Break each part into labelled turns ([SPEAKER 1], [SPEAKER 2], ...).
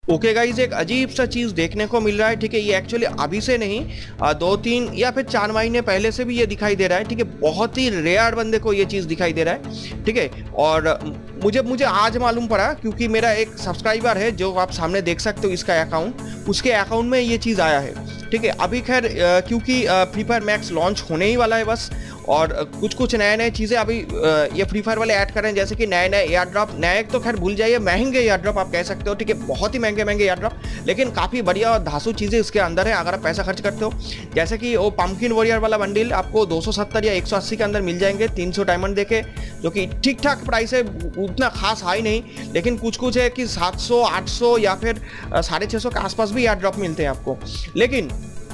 [SPEAKER 1] Okay guys, एक अजीब सा चीज़ देखने को मिल रहा है। ठीक है, ये एक्चुअली अभी से नहीं 2-3 या फिर 4 महीने पहले से भी ये दिखाई दे रहा है। ठीक है, बहुत ही रेयर बंदे को ये चीज़ दिखाई दे रहा है। ठीक है, और मुझे आज मालूम पड़ा क्योंकि मेरा एक सब्सक्राइबर है जो आप सामने देख सकते हो इसका अकाउंट, उसके अकाउंट में ये चीज़ आया है। ठीक है, अभी खैर क्योंकि फ्री फायर मैक्स लॉन्च होने ही वाला है बस, और कुछ नए चीज़ें अभी ये फ्री फायर वाले ऐड कर रहे हैं, जैसे कि नए एयर ड्रॉप। नए तो खैर भूल जाइए, महंगे एयर ड्रॉप आप कह सकते हो। ठीक है, बहुत ही महंगे एयर ड्रॉप, लेकिन काफ़ी बढ़िया और धांसू चीज़ें इसके अंदर है अगर आप पैसा खर्च करते हो। जैसे कि वो पम्पकिन वॉरियर वाला बंडल आपको 270 या 180 के अंदर मिल जाएंगे 300 डायमंड देके, जो कि ठीक ठाक प्राइस है, उतना खास हाई नहीं, लेकिन कुछ है कि 700, 800 या फिर 650 के आसपास भी एयर ड्रॉप मिलते हैं आपको। लेकिन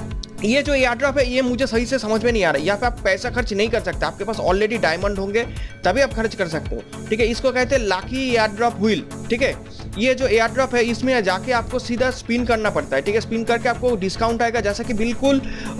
[SPEAKER 1] ये जो एयर ड्रॉप है ये मुझे सही से समझ में नहीं आ रहा है। यहाँ पे आप पैसा खर्च नहीं कर सकते, आपके पास ऑलरेडी डायमंड होंगे तभी आप खर्च कर सकते हो। ठीक है, इसको कहते हैं लकी एयर ड्रॉप व्हील। ठीक है, ये जो एयर ड्रॉप है इसमें जाके आपको सीधा स्पिन करना पड़ता है। ठीक है, स्पिन करके आपको डिस्काउंट आएगा, जैसा कि बिल्कुल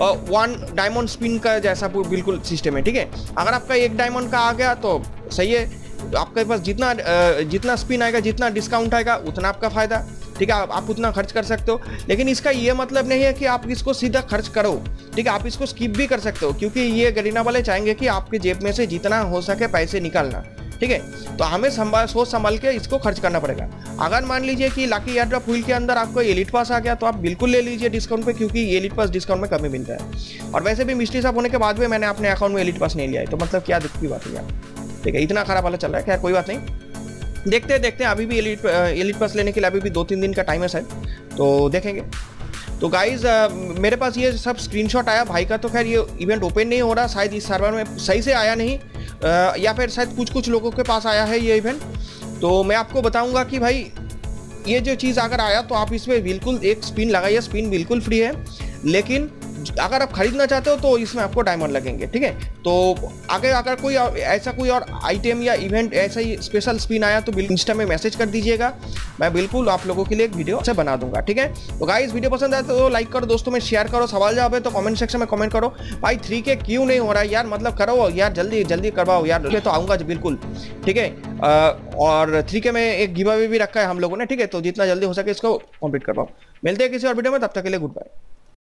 [SPEAKER 1] 1 डायमंड स्पिन का जैसा बिल्कुल सिस्टम है। ठीक है, अगर आपका 1 डायमंड का आ गया तो सही है, आपके पास जितना स्पिन आएगा, जितना डिस्काउंट आएगा, उतना आपका फायदा। ठीक है, आप उतना खर्च कर सकते हो, लेकिन इसका ये मतलब नहीं है कि आप इसको सीधा खर्च करो। ठीक है, आप इसको स्किप भी कर सकते हो, क्योंकि ये गरीना वाले चाहेंगे कि आपके जेब में से जितना हो सके पैसे निकालना। ठीक है, तो हमें सोच संभाल के इसको खर्च करना पड़ेगा। अगर मान लीजिए कि लकी एयर ड्रॉप व्हील के अंदर आपको एलिट पास आ गया तो आप बिल्कुल ले लीजिए डिस्काउंट पे, क्योंकि एलिट पास डिस्काउंट में कमी मिलता है। और वैसे भी मिस्ट्री साहब होने के बाद भी मैंने अपने अकाउंट में एलिट पास नहीं लिया है, तो मतलब क्या दिक्कत की बात है यार। ठीक है, इतना खराब वाला चल रहा है, क्या कोई बात नहीं, देखते हैं अभी भी एलिट पास लेने के लिए अभी भी 2-3 दिन का टाइम है शायद, तो देखेंगे। तो गाइज मेरे पास ये सब स्क्रीनशॉट आया भाई का, तो खैर ये इवेंट ओपन नहीं हो रहा, शायद इस सर्वर में सही से आया नहीं, या फिर शायद कुछ लोगों के पास आया है ये इवेंट। तो मैं आपको बताऊंगा कि भाई ये जो चीज़ अगर आया तो आप इसमें बिल्कुल एक स्पिन लगाइए, स्पिन बिल्कुल फ्री है, लेकिन अगर आप खरीदना चाहते हो तो इसमें आपको डायमंड लगेंगे। ठीक है, तो आगे अगर कोई कोई और आइटम या इवेंट ऐसा ही स्पेशल स्पिन आया तो बिल्कुल इंस्टा में मैसेज कर दीजिएगा, मैं बिल्कुल आप लोगों के लिए एक वीडियो से बना दूंगा। ठीक है, तो गाइस वीडियो पसंद आए तो लाइक करो, दोस्तों में शेयर करो, सवाल जवाब है तो कमेंट सेक्शन में कमेंट करो। भाई 3K क्यों नहीं हो रहा है यार, मतलब करो यार, जल्दी करवाओ यार, तो आऊँगा बिल्कुल। ठीक है, और 3K में एक गिव अवे भी रखा है हम लोगों ने। ठीक है, तो जितना जल्दी हो सके इसको कंप्लीट करवाओ। मिलते हैं किसी और वीडियो में, तब तक के लिए गुड बाय।